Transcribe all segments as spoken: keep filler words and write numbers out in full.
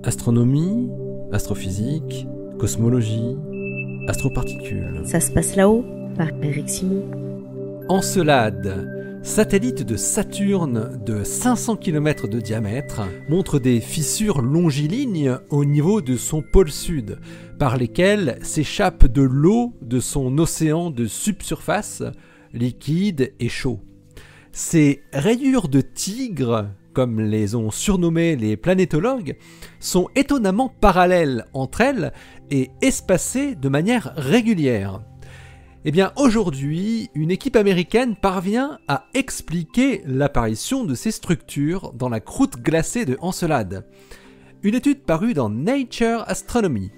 Astronomie, astrophysique, cosmologie, astroparticules. Ça se passe là-haut, par Eric Simon. Encelade, satellite de Saturne de cinq cents kilomètres de diamètre, montre des fissures longilignes au niveau de son pôle sud, par lesquelles s'échappe de l'eau de son océan de subsurface, liquide et chaud. Ces rayures de tigre, comme les ont surnommées les planétologues, sont étonnamment parallèles entre elles et espacées de manière régulière. Eh bien, aujourd'hui, une équipe américaine parvient à expliquer l'apparition de ces structures dans la croûte glacée de Encelade. Une étude parue dans Nature Astronomy.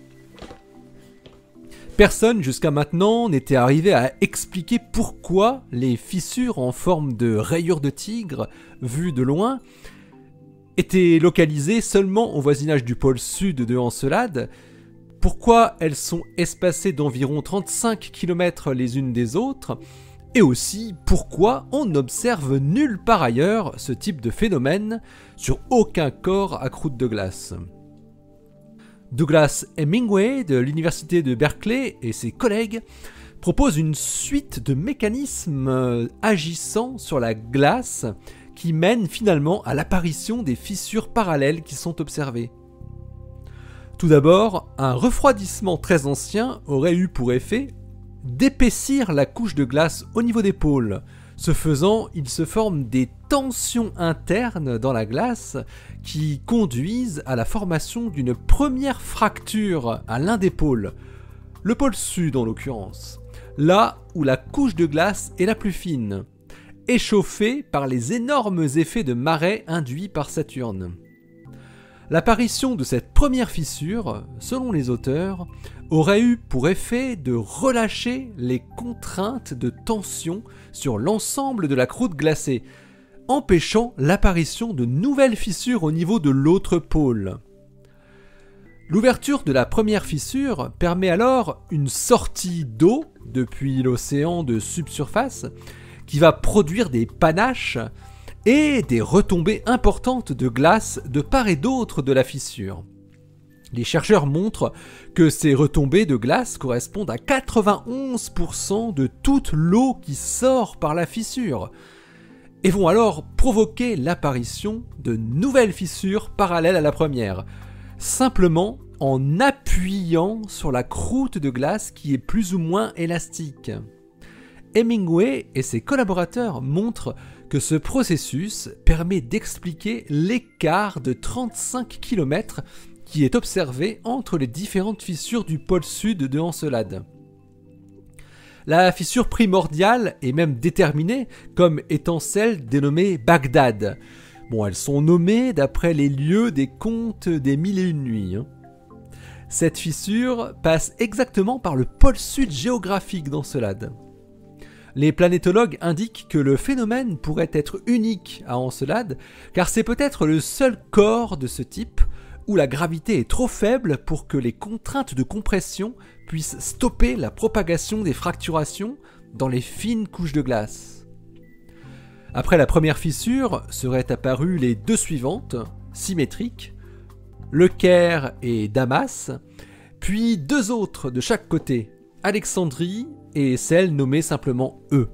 Personne jusqu'à maintenant n'était arrivé à expliquer pourquoi les fissures en forme de rayures de tigre, vues de loin, étaient localisées seulement au voisinage du pôle sud de Encelade, pourquoi elles sont espacées d'environ trente-cinq kilomètres les unes des autres, et aussi pourquoi on n'observe nulle part ailleurs ce type de phénomène sur aucun corps à croûte de glace. Douglas Hemingway de l'université de Berkeley et ses collègues proposent une suite de mécanismes agissant sur la glace qui mènent finalement à l'apparition des fissures parallèles qui sont observées. Tout d'abord, un refroidissement très ancien aurait eu pour effet d'épaissir la couche de glace au niveau des pôles. Ce faisant, il se forme des tensions internes dans la glace qui conduisent à la formation d'une première fracture à l'un des pôles, le pôle sud en l'occurrence, là où la couche de glace est la plus fine, échauffée par les énormes effets de marée induits par Saturne. L'apparition de cette première fissure, selon les auteurs, aurait eu pour effet de relâcher les contraintes de tension sur l'ensemble de la croûte glacée, empêchant l'apparition de nouvelles fissures au niveau de l'autre pôle. L'ouverture de la première fissure permet alors une sortie d'eau depuis l'océan de subsurface qui va produire des panaches et des retombées importantes de glace de part et d'autre de la fissure. Les chercheurs montrent que ces retombées de glace correspondent à quatre-vingt-onze pour cent de toute l'eau qui sort par la fissure, et vont alors provoquer l'apparition de nouvelles fissures parallèles à la première, simplement en appuyant sur la croûte de glace qui est plus ou moins élastique. Hemingway et ses collaborateurs montrent que ce processus permet d'expliquer l'écart de trente-cinq kilomètres qui est observé entre les différentes fissures du pôle sud de Encelade. La fissure primordiale est même déterminée comme étant celle dénommée Bagdad. Bon, elles sont nommées d'après les lieux des contes des Mille et Une Nuits. Hein. Cette fissure passe exactement par le pôle sud géographique d'Encelade. Les planétologues indiquent que le phénomène pourrait être unique à Encelade, car c'est peut-être le seul corps de ce type où la gravité est trop faible pour que les contraintes de compression puissent stopper la propagation des fracturations dans les fines couches de glace. Après la première fissure, seraient apparues les deux suivantes, symétriques, Le Caire et Damas, puis deux autres de chaque côté, Alexandrie et celle nommée simplement E.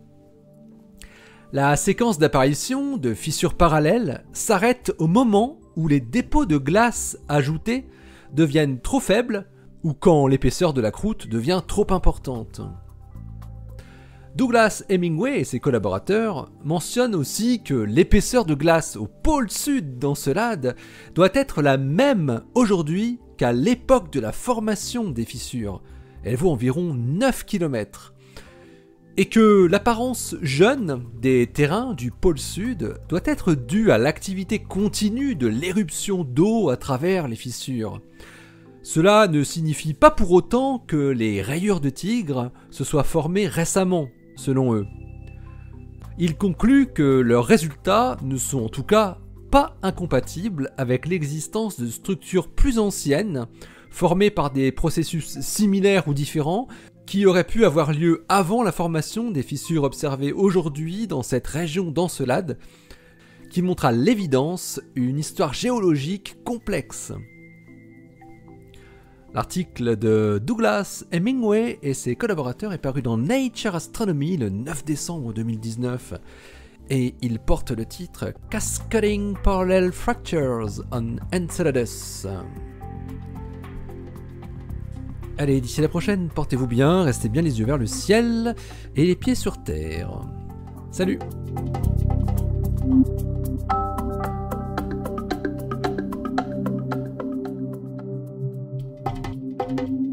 La séquence d'apparition de fissures parallèles s'arrête au moment où les dépôts de glace ajoutés deviennent trop faibles ou quand l'épaisseur de la croûte devient trop importante. Douglas Hemingway et ses collaborateurs mentionnent aussi que l'épaisseur de glace au pôle sud d'Encelade doit être la même aujourd'hui qu'à l'époque de la formation des fissures. Elle vaut environ neuf kilomètres. Et que l'apparence jeune des terrains du pôle sud doit être due à l'activité continue de l'éruption d'eau à travers les fissures. Cela ne signifie pas pour autant que les rayures de tigre se soient formées récemment, selon eux. Ils concluent que leurs résultats ne sont en tout cas pas incompatibles avec l'existence de structures plus anciennes, formées par des processus similaires ou différents, qui aurait pu avoir lieu avant la formation des fissures observées aujourd'hui dans cette région d'Encelade, qui montre à l'évidence une histoire géologique complexe. L'article de Douglas Hemingway et ses collaborateurs est paru dans Nature Astronomy le neuf décembre deux mille dix-neuf et il porte le titre Cascading Parallel Fractures on Enceladus. Allez, d'ici la prochaine, portez-vous bien, restez bien les yeux vers le ciel et les pieds sur terre. Salut! Thank you.